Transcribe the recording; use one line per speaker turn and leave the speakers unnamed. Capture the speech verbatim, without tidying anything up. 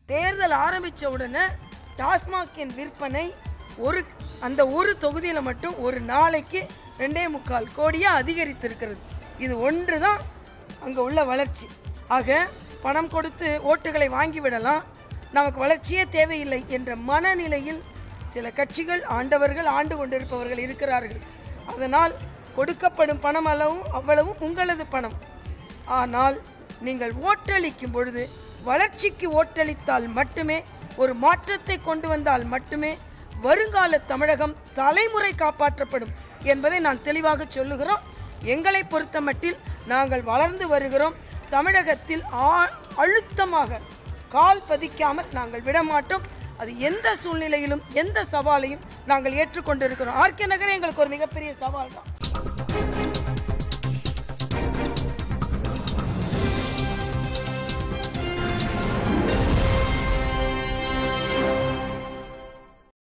தேர்தல் ஆரம்பித்த உடனே டாஸ்மாகின் விற்பனை ஒரு அந்த ஒரு தொகுதியில் மட்டும் ஒரு நாளைக்கு ரெண்டே முக்கால் கோடியாக அதிகரித்திருக்கிறது. இது ஒன்று தான் அங்கே உள்ள வளர்ச்சி. ஆக பணம் கொடுத்து ஓட்டுகளை வாங்கிவிடலாம், நமக்கு வளர்ச்சியே தேவையில்லை என்ற மனநிலையில் சில கட்சிகள் ஆண்டவர்கள் ஆண்டு கொண்டிருப்பவர்கள் இருக்கிறார்கள். அதனால் கொடுக்கப்படும் பணம் அளவும் அவ்வளவும் உங்களது பணம். ஆனால் நீங்கள் ஓட்டளிக்கும் பொழுது வளர்ச்சிக்கு ஓட்டளித்தால் மட்டுமே, ஒரு மாற்றத்தை கொண்டு வந்தால் மட்டுமே வருங்கால தமிழகம் தலைமுறை காப்பாற்றப்படும் என்பதை நான் தெளிவாக சொல்லுகிறோம். எங்களை பொறுத்த மட்டில் நாங்கள் வளர்ந்து வருகிறோம். தமிழகத்தில் அழுத்தமாக கால் பதிக்காமல் நாங்கள் விடமாட்டோம். அது எந்த சூழ்நிலையிலும் எந்த சவாலையும் நாங்கள் ஏற்றுக்கொண்டிருக்கிறோம். ஆர்கே நகரே எங்களுக்கு ஒரு மிகப்பெரிய சவால் தான்.